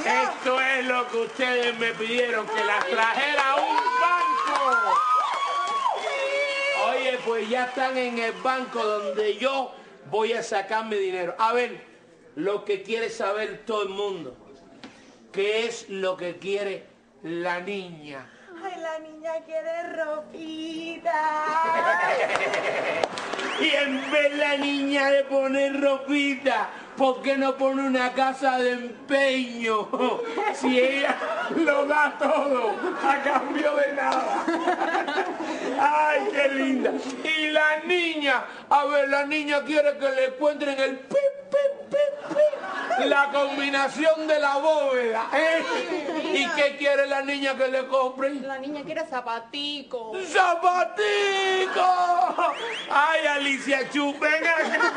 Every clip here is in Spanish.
Esto es lo que ustedes me pidieron, que las trajera a un banco. Oye, pues ya están en el banco donde yo voy a sacar mi dinero. A ver, lo que quiere saber todo el mundo. ¿Qué es lo que quiere la niña? Ay, la niña quiere ropita. Y en vez la niña de poner ropita, ¿por qué no pone una casa de empeño? Si ella lo da todo a cambio de nada. ¡Ay, qué linda! Y la niña, a ver, la niña quiere que le encuentren el pip, pip, pip, pip, la combinación de la bóveda. ¿Y qué quiere la niña que le compren? La niña quiere zapatico. ¡Zapatico! ¡Ay, Alicia Chu, venga!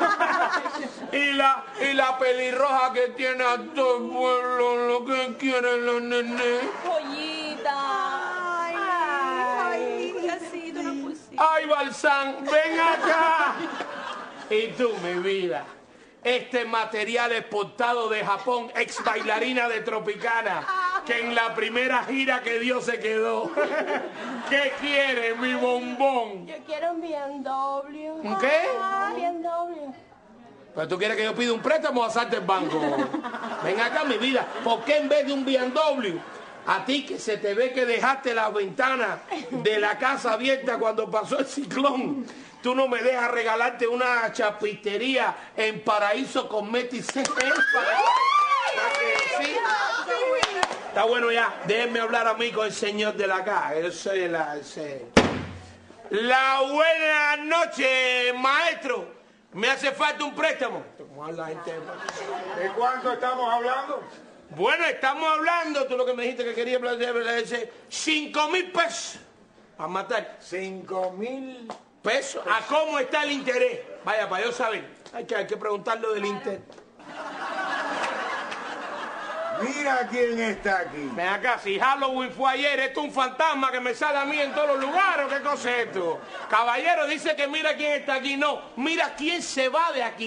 Y la pelirroja que tiene a todo el pueblo, lo que quieren los nenes. Joyita. Ay, casito, una pulsita. ¡Ay, Balsán, ven acá! Y tú, mi vida, este material exportado de Japón, ex bailarina de Tropicana, que en la primera gira que dio se quedó. ¿Qué quiere, mi bombón? Yo quiero un BMW. ¿Un qué? BMW. Pero tú quieres que yo pida un préstamo o asalte el banco. Ven acá, mi vida, ¿por qué en vez de un BMW? A ti que se te ve que dejaste las ventanas de la casa abierta cuando pasó el ciclón, tú no me dejas regalarte una chapistería en Paraíso Cosmetics. ¿Sí? Está bueno ya, déjenme hablar a mí con el señor de la caja. Yo soy la buena noche, maestro. Me hace falta un préstamo. ¿Cómo habla la gente? ¿De cuánto estamos hablando? Bueno, estamos hablando, tú lo que me dijiste que quería plantear, 5,000 pesos. A matar. 5,000 pesos. ¿A cómo está el interés? Vaya, para yo saber. Hay que preguntarlo del interés. Mira quién está aquí. Ven acá, si Halloween fue ayer, esto es un fantasma que me sale a mí en todos los lugares, ¿qué cosa es esto? Caballero dice que mira quién está aquí, no, mira quién se va de aquí.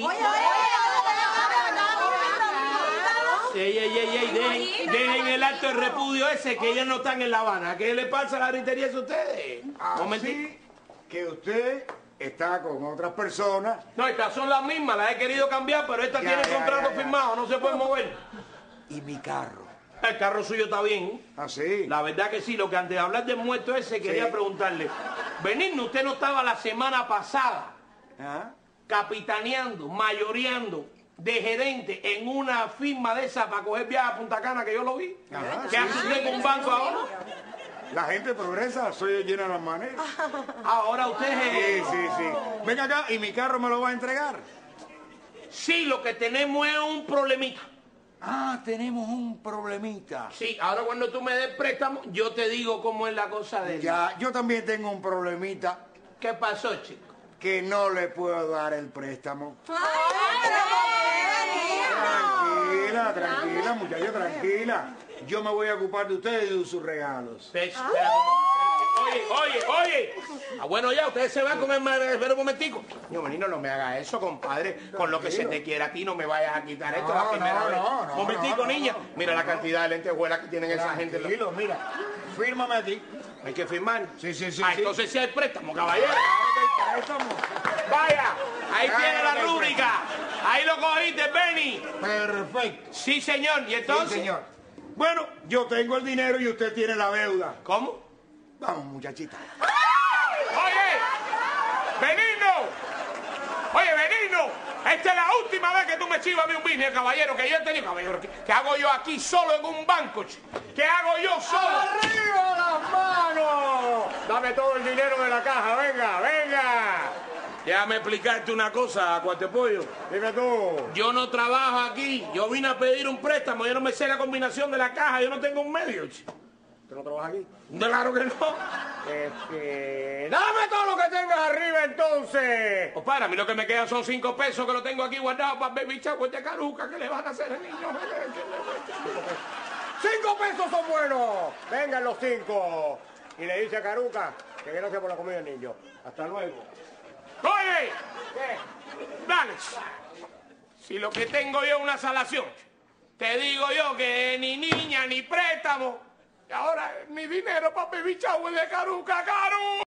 Dejen el acto de repudio ese, que ellos no están en La Habana. ¿Qué le pasa a la gritería a ustedes? Así que usted está con otras personas. No, estas son las mismas, las he querido cambiar, pero esta tiene contrato firmado, no se puede mover. ¿Y mi carro? El carro suyo está bien. ¿Ah, sí? La verdad que sí, lo que antes de hablar del muerto ese quería preguntarle. Benigno, usted no estaba la semana pasada capitaneando, mayoreando, de gerente en una firma de esa para coger viaje a Punta Cana, que yo lo vi. ¿Qué hace usted con un banco ahora? La gente progresa, soy el general manager. Ahora usted es... Sí. Venga acá, ¿y mi carro me lo va a entregar? Sí, lo que tenemos es un problemita. Ah, tenemos un problemita. Sí, ahora cuando tú me des préstamo, yo te digo cómo es la cosa de... Ya, yo también tengo un problemita. ¿Qué pasó, chico? Que no le puedo dar el préstamo. Tranquila, muchacho, tranquila. Yo me voy a ocupar de ustedes y de sus regalos. Oye. Bueno, ya, ustedes se van con el... Espera un momentico. No, Benigno, no me hagas eso, compadre. Con lo que se te quiera a ti, no me vayas a quitar esto la primera vez. Momentico, niña. Mira la cantidad de lentejuelas que tienen esa gente. Tranquilo, mira. Fírmame aquí. ¿Hay que firmar? Sí. Entonces sí hay préstamo, caballero. Vaya, ahí tiene la rúbrica. Ahí lo cogiste, Benny. Perfecto. Sí, señor. ¿Y entonces? Sí, señor. Bueno, yo tengo el dinero y usted tiene la deuda. ¿Cómo? Vamos, muchachita. Oye, Benigno. Esta es la última vez que tú me chivas a mí un business, caballero, que yo he tenido. Caballero, ¿qué hago yo aquí solo en un banco, chico? ¿Qué hago yo solo? ¡Arriba las manos! Dame todo el dinero de la caja, venga. Déjame explicarte una cosa, Cuartepollo. Dime tú. Yo no trabajo aquí. Yo vine a pedir un préstamo. Yo no me sé la combinación de la caja. Yo no tengo un medio, chico. ¿Tú no trabajas aquí? Claro que no. Dame todo lo que tengas arriba, entonces. Pues para, a mí lo que me quedan son 5 pesos que lo tengo aquí guardado para Baby Chagüe de Caruca. ¿Qué le van a hacer al niño? 5 pesos son buenos. Vengan los 5. Y le dice a Caruca que gracias por la comida del niño. Hasta luego. ¡Oye! ¿Qué? Dale. Si lo que tengo yo es una salación, Te digo yo que ni niña ni préstamo. Y ahora ni dinero para pedir chagüe de Caruca, Caru.